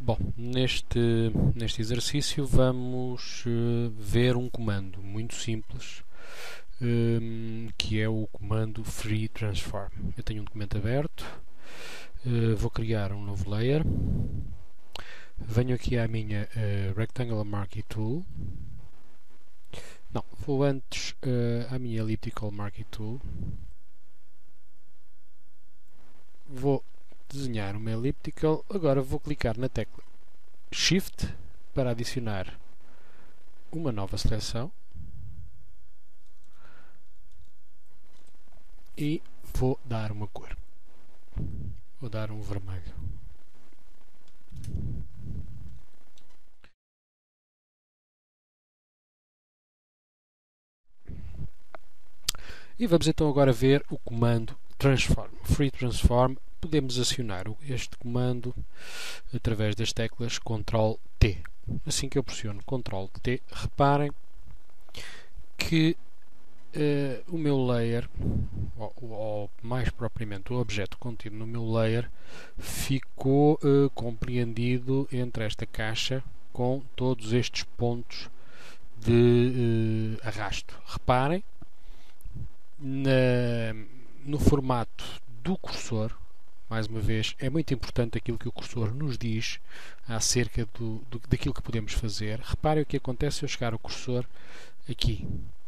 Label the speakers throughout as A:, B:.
A: Bom, neste exercício vamos ver um comando muito simples, que é o comando freeTransform. Eu tenho um documento aberto, vou criar um novo layer, venho aqui à minha Rectangular Marquee Tool, não, vou antes à minha Elliptical Marquee Tool, vou desenhar uma elliptical. Agora vou clicar na tecla Shift para adicionar uma nova seleção e vou dar uma cor. Vou dar um vermelho. E vamos então agora ver o comando Transform. freeTransform. Podemos acionar este comando através das teclas Ctrl+T. Assim que eu pressiono Ctrl+T, reparem que o meu layer, ou mais propriamente o objeto contido no meu layer, ficou compreendido entre esta caixa com todos estes pontos de arrasto. Reparem no formato do cursor. Mais uma vez, é muito importante aquilo que o cursor nos diz acerca daquilo que podemos fazer. Reparem o que acontece se eu chegar o cursor aqui.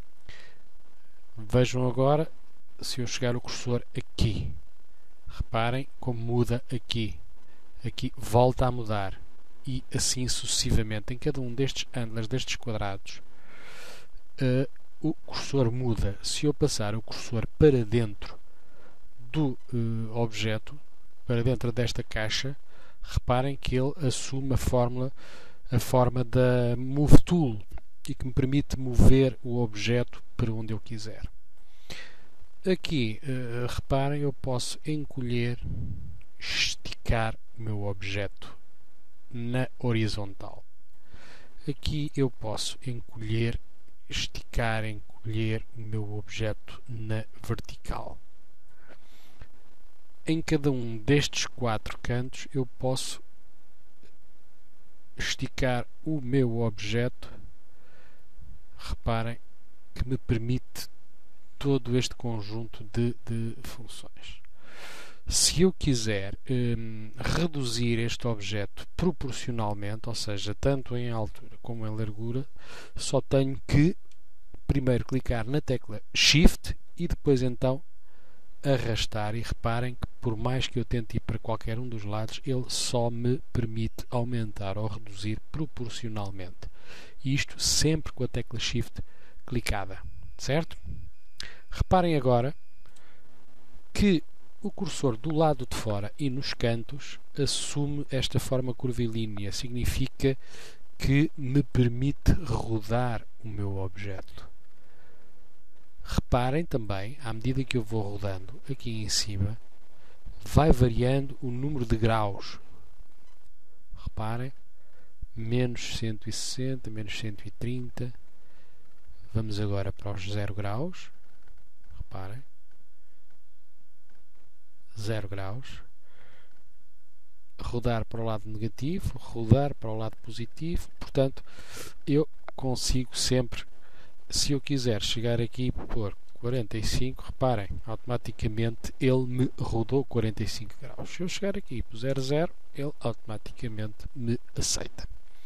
A: Vejam agora se eu chegar o cursor aqui. Reparem como muda aqui. Aqui volta a mudar. E assim sucessivamente. Em cada um destes handlers, destes quadrados, o cursor muda. Se eu passar o cursor para dentro do objeto, para dentro desta caixa, reparem que ele assume a forma da Move Tool e que me permite mover o objeto para onde eu quiser. Aqui, reparem, eu posso encolher, esticar o meu objeto na horizontal. Aqui eu posso encolher, esticar, encolher o meu objeto na vertical. Em cada um destes 4 cantos eu posso esticar o meu objeto. Reparem que me permite todo este conjunto de funções. Se eu quiser reduzir este objeto proporcionalmente, ou seja, tanto em altura como em largura, só tenho que primeiro clicar na tecla Shift e depois então arrastar, e reparem que por mais que eu tente ir para qualquer um dos lados, ele só me permite aumentar ou reduzir proporcionalmente. E isto sempre com a tecla Shift clicada, certo? Reparem agora que o cursor do lado de fora e nos cantos assume esta forma curvilínea, significa que me permite rodar o meu objeto. Reparem também, à medida que eu vou rodando aqui em cima, vai variando o número de graus. Reparem, menos 160, menos 130. Vamos agora para os 0 graus. Reparem, 0 graus. Rodar para o lado negativo, rodar para o lado positivo. Portanto, eu consigo sempre, se eu quiser chegar aqui e pôr 45, reparem, automaticamente ele me rodou 45 graus. Se eu chegar aqui e puser 0, ele automaticamente me aceita.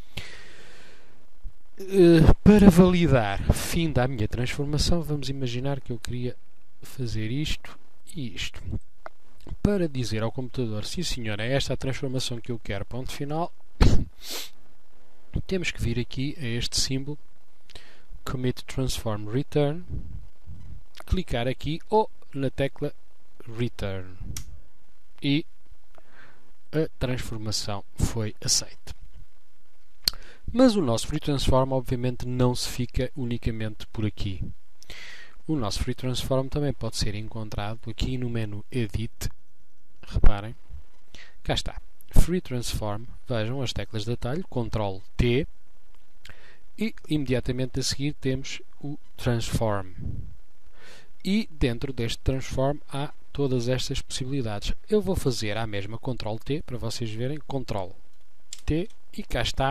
A: Para validar fim da minha transformação, vamos imaginar que eu queria fazer isto e isto. Para dizer ao computador, sim senhor, é esta a transformação que eu quero, ponto final, temos que vir aqui a este símbolo Commit Transform Return, clicar aqui ou na tecla Return e a transformação foi aceita. Mas o nosso freeTransform obviamente não se fica unicamente por aqui. O nosso freeTransform também pode ser encontrado aqui no menu Edit. Reparem, cá está, freeTransform, vejam as teclas de atalho, Ctrl+T, e imediatamente a seguir temos o Transform. E dentro deste Transform há todas estas possibilidades. Eu vou fazer a mesma Ctrl+T para vocês verem, Ctrl. T e cá está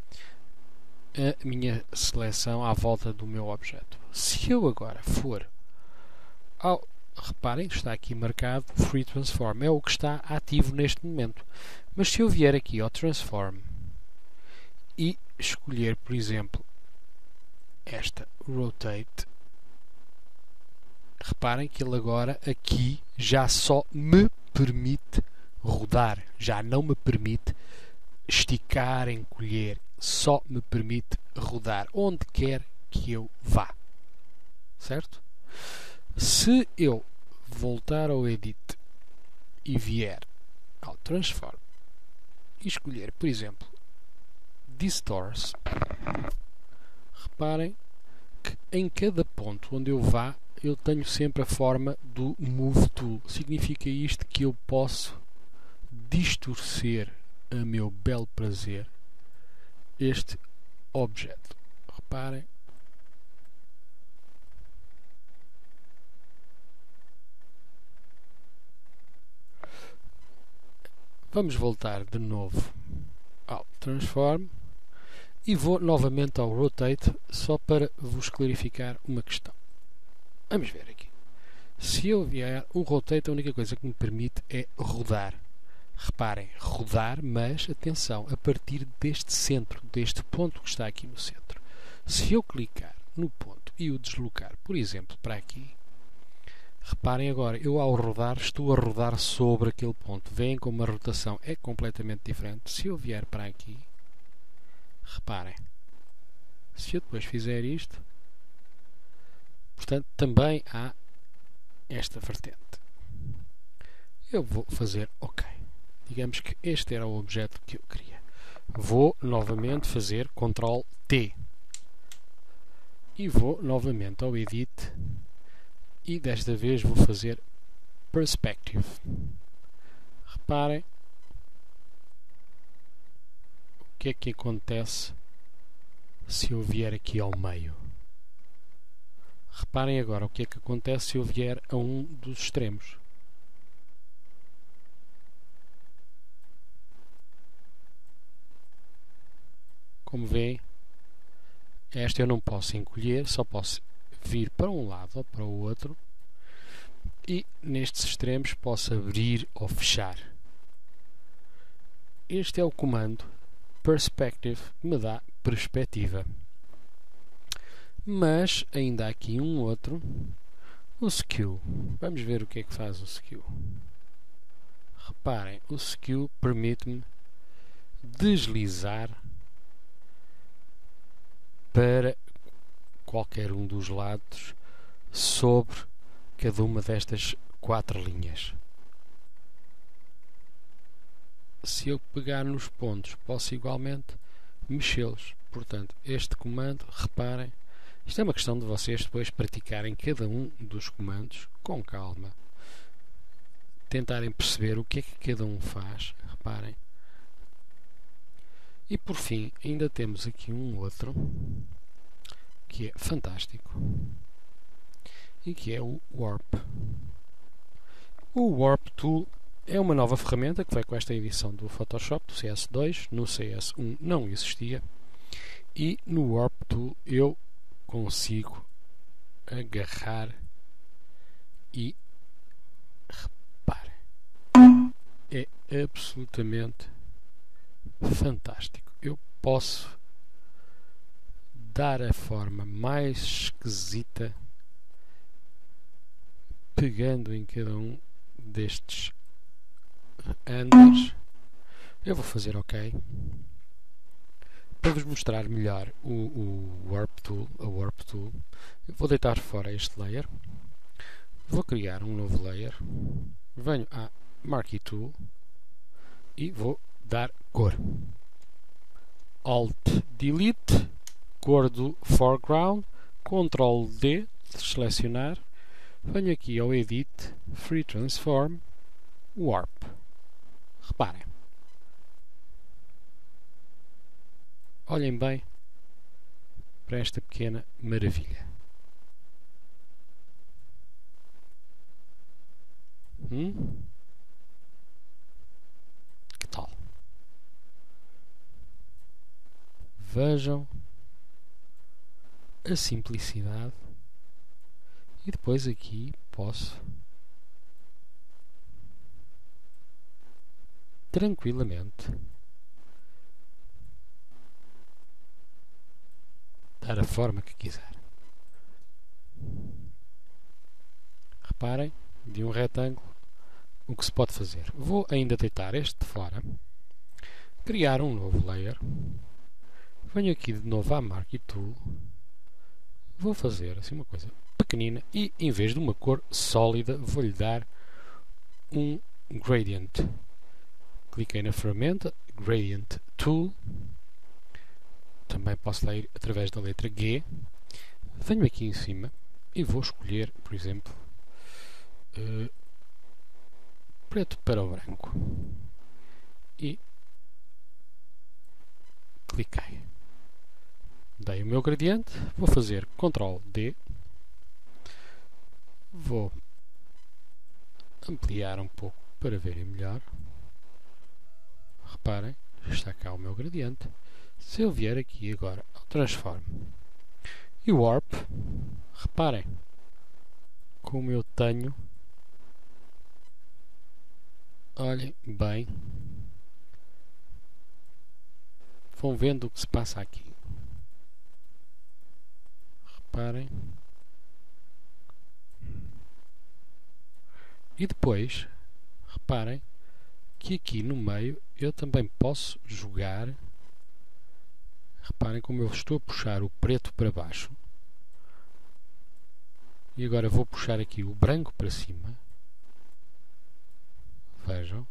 A: a minha seleção à volta do meu objeto. Se eu agora for ao... Reparem, está aqui marcado Free Transform, é o que está ativo neste momento. Mas se eu vier aqui ao Transform e escolher, por exemplo, esta Rotate, reparem que ele agora aqui já só me permite rodar, já não me permite esticar, encolher, só me permite rodar onde quer que eu vá. Certo? Se eu voltar ao Edit e vier ao Transform e escolher, por exemplo, Distort, reparem que em cada ponto onde eu vá, eu tenho sempre a forma do Move Tool. Significa isto que eu posso distorcer a meu belo prazer este objeto. Reparem. Vamos voltar de novo ao Transform e vou novamente ao Rotate só para vos clarificar uma questão. Vamos ver aqui. Se eu vier o Rotate, a única coisa que me permite é rodar. Reparem, rodar, mas atenção, a partir deste centro, deste ponto que está aqui no centro. Se eu clicar no ponto e o deslocar, por exemplo, para aqui, reparem agora, eu ao rodar estou a rodar sobre aquele ponto. Veem como a rotação é completamente diferente. Se eu vier para aqui, reparem, se eu depois fizer isto, portanto, também há esta vertente. Eu vou fazer OK. Digamos que este era o objeto que eu queria. Vou novamente fazer Ctrl T. E vou novamente ao Edit. E desta vez vou fazer Perspective. Reparem o que é que acontece se eu vier aqui ao meio. Reparem agora o que é que acontece se eu vier a um dos extremos. Como veem, esta eu não posso encolher, só posso vir para um lado ou para o outro e nestes extremos posso abrir ou fechar. Este é o comando Perspective que me dá perspectiva. Mas ainda há aqui um outro, o Skew. Vamos ver o que é que faz o Skew. Reparem, o Skew permite-me deslizar para qualquer um dos lados sobre cada uma destas 4 linhas. Se eu pegar nos pontos, posso igualmente mexê-los. Portanto, este comando, reparem, isto é uma questão de vocês depois praticarem cada um dos comandos com calma. Tentarem perceber o que é que cada um faz. Reparem. E por fim, ainda temos aqui um outro que é fantástico e que é o Warp. O Warp Tool é uma nova ferramenta que veio com esta edição do Photoshop, do CS2. No CS1 não existia. E no Warp Tool eu consigo agarrar e reparem. É absolutamente fantástico. Eu posso dar a forma mais esquisita pegando em cada um destes handlers. Eu vou fazer OK para vos mostrar melhor o Warp Tool, a Warp Tool. Eu vou deitar fora este layer, vou criar um novo layer, venho à Marquee Tool e vou dar cor. Alt Delete, cor do foreground, Ctrl D, selecionar, venho aqui ao Edit, Free Transform, Warp. Reparem. Olhem bem para esta pequena maravilha. Que tal? Vejam a simplicidade. E depois aqui posso tranquilamente dar a forma que quiser. Reparem, de um retângulo, o que se pode fazer. Vou ainda deitar este de fora, criar um novo layer, venho aqui de novo à Marquee Tool, vou fazer assim uma coisa pequenina e em vez de uma cor sólida vou-lhe dar um gradient. Cliquei na ferramenta Gradient Tool, também posso lá ir através da letra G, venho aqui em cima e vou escolher, por exemplo, preto para o branco e cliquei. Dei o meu gradiente, vou fazer Ctrl D, vou ampliar um pouco para verem melhor. Reparem, está cá o meu gradiente. Se eu vier aqui agora ao Transform e Warp, reparem como eu tenho, olhem bem, vão vendo o que se passa aqui. Reparem. E depois, reparem que aqui no meio eu também posso jogar. Reparem como eu estou a puxar o preto para baixo. E agora vou puxar aqui o branco para cima. Vejam.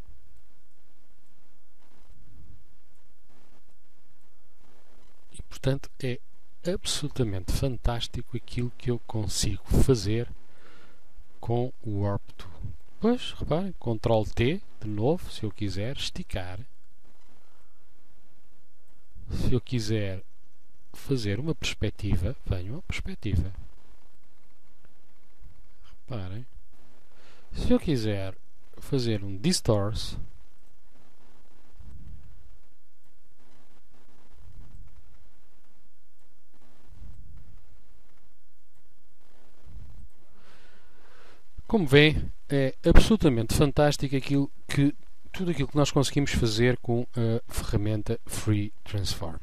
A: E portanto é absolutamente fantástico aquilo que eu consigo fazer com o Warp Tool. Pois, reparem, Ctrl T, de novo, se eu quiser esticar. Se eu quiser fazer uma perspectiva, venho a perspectiva. Reparem. Se eu quiser fazer um Distort, como veem, é absolutamente fantástico tudo aquilo que nós conseguimos fazer com a ferramenta Free Transform.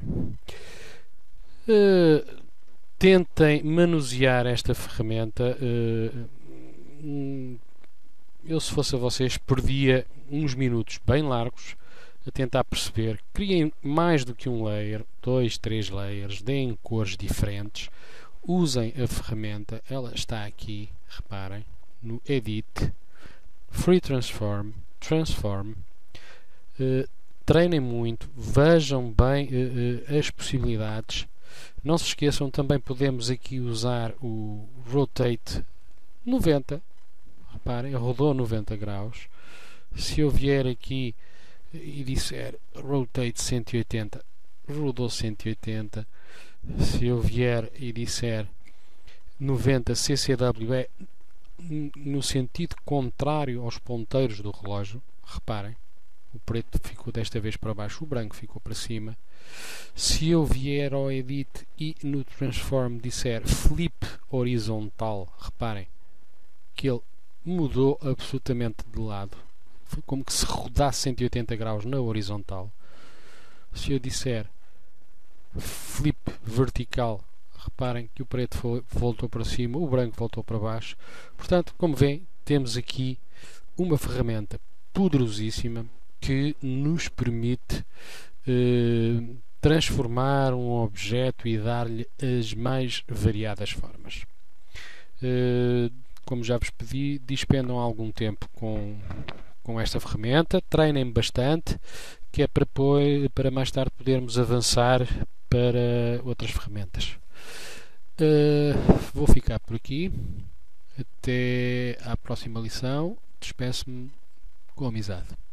A: Tentem manusear esta ferramenta. Eu, se fosse a vocês, perdia uns minutos bem largos a tentar perceber. Criem mais do que um layer, 2, 3 layers, deem cores diferentes, usem a ferramenta, ela está aqui, reparem, no Edit, Free Transform, Transform. Treinem muito, vejam bem as possibilidades. Não se esqueçam, também podemos aqui usar o Rotate 90. Reparem, rodou 90 graus. Se eu vier aqui e disser Rotate 180, rodou 180. Se eu vier e disser 90 CCW, é no sentido contrário aos ponteiros do relógio. Reparem, o preto ficou desta vez para baixo, o branco ficou para cima. Se eu vier ao Edit e no Transform disser Flip horizontal, reparem que ele mudou absolutamente de lado. Foi como que se rodasse 180 graus na horizontal. Se eu disser Flip vertical, reparem que o preto voltou para cima, o branco voltou para baixo. Portanto, como veem, temos aqui uma ferramenta poderosíssima que nos permite transformar um objeto e dar-lhe as mais variadas formas. Como já vos pedi, dispendam algum tempo com esta ferramenta, treinem bastante, que é para mais tarde podermos avançar para outras ferramentas. Vou ficar por aqui. Até à próxima lição. Despeço-me com amizade.